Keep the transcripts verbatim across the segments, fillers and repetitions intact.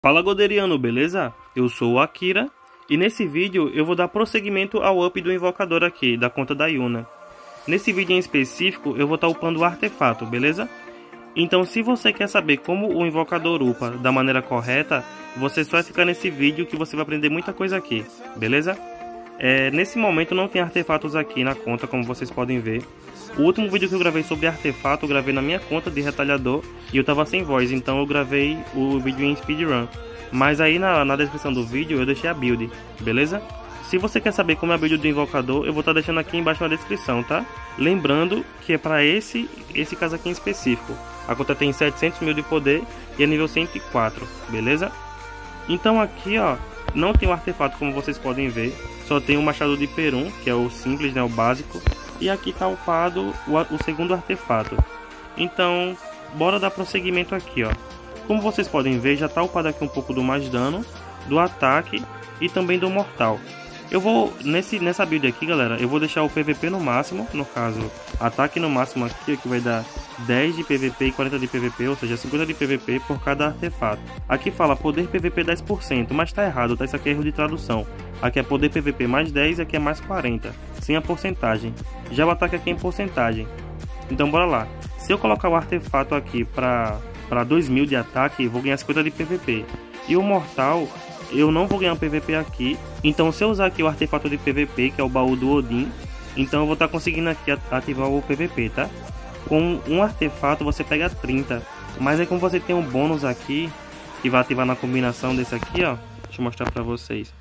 Fala Goderiano, beleza? Eu sou o Akira e nesse vídeo eu vou dar prosseguimento ao up do invocador aqui, da conta da Yuna. Nesse vídeo em específico eu vou estar upando o artefato, beleza? Então se você quer saber como o invocador upa da maneira correta, você só vai ficar nesse vídeo que você vai aprender muita coisa aqui, beleza? É, nesse momento não tem artefatos aqui na conta, como vocês podem ver. O último vídeo que eu gravei sobre artefato, eu gravei na minha conta de retalhador e eu tava sem voz, então eu gravei o vídeo em speedrun. Mas aí na, na descrição do vídeo eu deixei a build, beleza? Se você quer saber como é a build do invocador, eu vou estar deixando aqui embaixo na descrição, tá? Lembrando que é para esse, esse caso aqui em específico. A conta tem setecentos mil de poder e é nível cento e quatro, beleza? Então aqui, ó, não tem o artefato como vocês podem ver, só tem o machado de Perun, que é o simples, né, o básico. E aqui está upado o, o segundo artefato. Então, bora dar prosseguimento aqui, ó. Como vocês podem ver, já está upado aqui um pouco do mais dano, do ataque e também do mortal. Eu vou, nesse, nessa build aqui, galera, eu vou deixar o P V P no máximo, no caso, ataque no máximo aqui, que vai dar dez de P V P e quarenta de P V P, ou seja, cinquenta de P V P por cada artefato. Aqui fala poder P V P dez por cento, mas tá errado, tá? Isso aqui é erro de tradução. Aqui é poder P V P mais dez e aqui é mais quarenta, sem a porcentagem. Já o ataque aqui é em porcentagem. Então bora lá. Se eu colocar o artefato aqui para para dois mil de ataque, eu vou ganhar cinquenta de P V P. E o mortal, eu não vou ganhar um P V P aqui. Então se eu usar aqui o artefato de P V P, que é o baú do Odin, então eu vou estar conseguindo aqui ativar o P V P, tá? Com um artefato você pega trinta. Mas aí como você tem um bônus aqui, que vai ativar na combinação desse aqui, ó. Deixa eu mostrar pra vocês.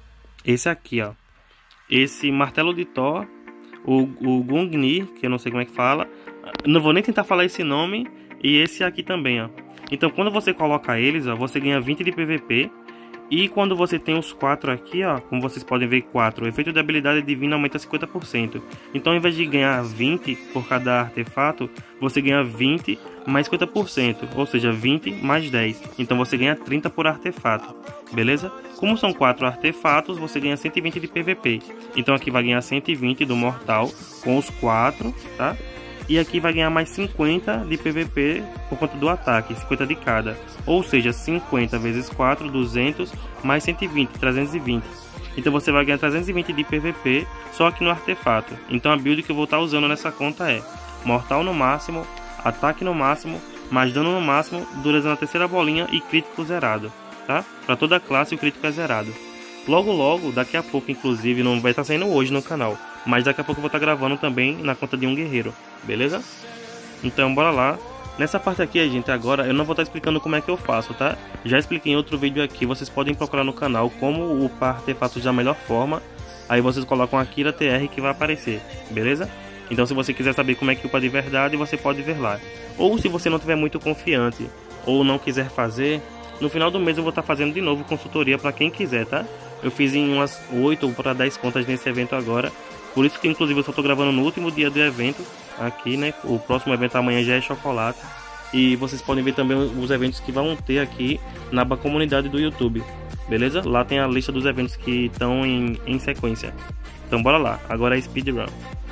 Esse aqui, ó. Esse martelo de Thor, o, o Gungnir, que eu não sei como é que fala. Não vou nem tentar falar esse nome. E esse aqui também, ó. Então quando você coloca eles, ó, você ganha vinte de P V P. E quando você tem os quatro aqui, ó, como vocês podem ver, quatro, o efeito de habilidade divina aumenta cinquenta por cento. Então ao invés de ganhar vinte por cada artefato, você ganha vinte mais cinquenta por cento, ou seja, vinte mais dez. Então você ganha trinta por artefato, beleza? Como são quatro artefatos, você ganha cento e vinte de P V P. Então aqui vai ganhar cento e vinte do mortal com os quatro, tá? E aqui vai ganhar mais cinquenta de P V P por conta do ataque, cinquenta de cada. Ou seja, cinquenta vezes quatro, duzentos, mais cento e vinte, trezentos e vinte. Então você vai ganhar trezentos e vinte de P V P só aqui no artefato. Então a build que eu vou estar usando nessa conta é mortal no máximo, ataque no máximo, mais dano no máximo, dureza na terceira bolinha e crítico zerado, tá? Para toda a classe o crítico é zerado. Logo logo, daqui a pouco, inclusive, não vai estar saindo hoje no canal, mas daqui a pouco eu vou estar gravando também na conta de um guerreiro, beleza? Então bora lá. Nessa parte aqui, gente, agora eu não vou estar explicando como é que eu faço, tá? Já expliquei em outro vídeo aqui, vocês podem procurar no canal como upar artefatos da melhor forma. Aí vocês colocam Akira T R que vai aparecer, beleza? Então se você quiser saber como é que upa de verdade, você pode ver lá. Ou se você não estiver muito confiante ou não quiser fazer, no final do mês eu vou estar fazendo de novo consultoria para quem quiser, tá? Eu fiz em umas oito para dez contas nesse evento agora. Por isso que inclusive eu só estou gravando no último dia do evento aqui, né? O próximo evento amanhã já é chocolate. E vocês podem ver também os eventos que vão ter aqui na aba comunidade do YouTube, beleza? Lá tem a lista dos eventos que estão em, em sequência. Então bora lá, agora é speedrun.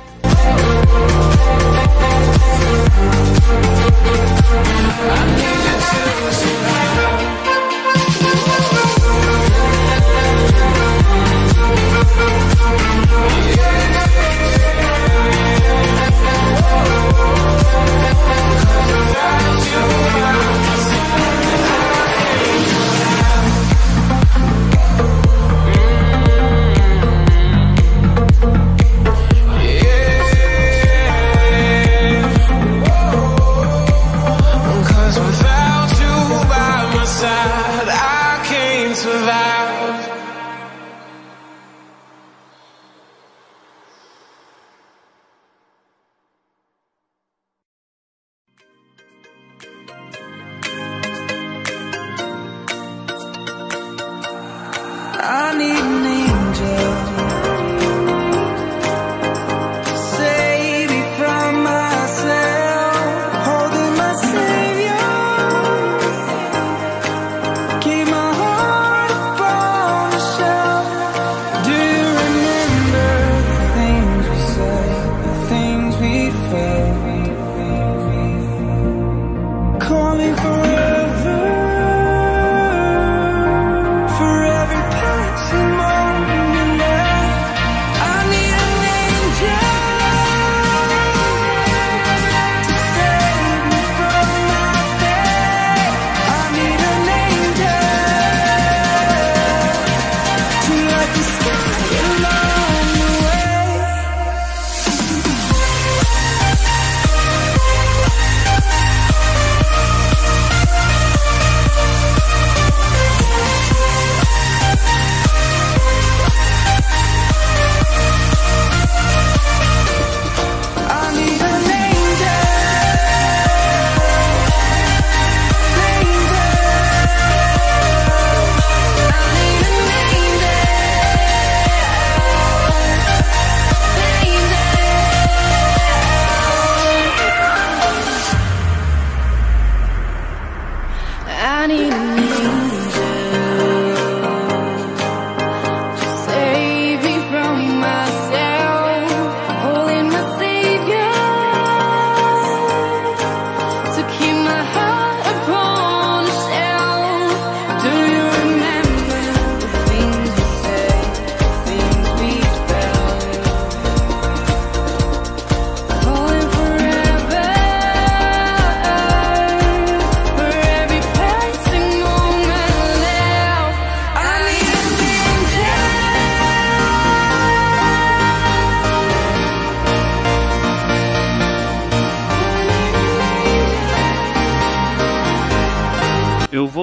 I need an angel to save me from myself, holding my savior, keep my heart upon the shelf. Do you remember the things we said, the things we felt, calling forever?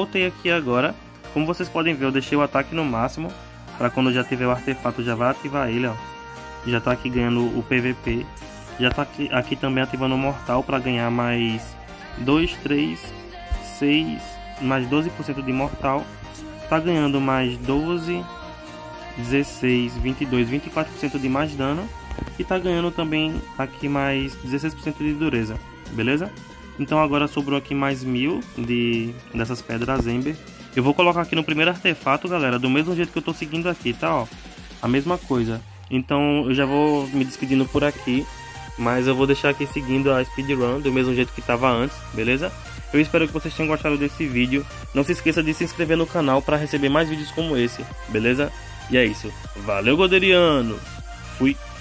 voltei aqui agora. Como vocês podem ver, eu deixei o ataque no máximo, para quando já tiver o artefato já vai ativar ele, ó. Já tá aqui ganhando o P V P. Já tá aqui, aqui também ativando o mortal para ganhar mais dois, três, seis, mais doze por cento de mortal. Tá ganhando mais doze, dezesseis, vinte e dois, vinte e quatro por cento de mais dano. E tá ganhando também aqui mais dezesseis por cento de dureza, beleza? Então agora sobrou aqui mais mil de, dessas pedras Ember. Eu vou colocar aqui no primeiro artefato, galera, do mesmo jeito que eu tô seguindo aqui, tá? Ó, a mesma coisa. Então eu já vou me despedindo por aqui, mas eu vou deixar aqui seguindo a speedrun do mesmo jeito que tava antes, beleza? Eu espero que vocês tenham gostado desse vídeo. Não se esqueça de se inscrever no canal para receber mais vídeos como esse, beleza? E é isso. Valeu, Goderianos! Fui!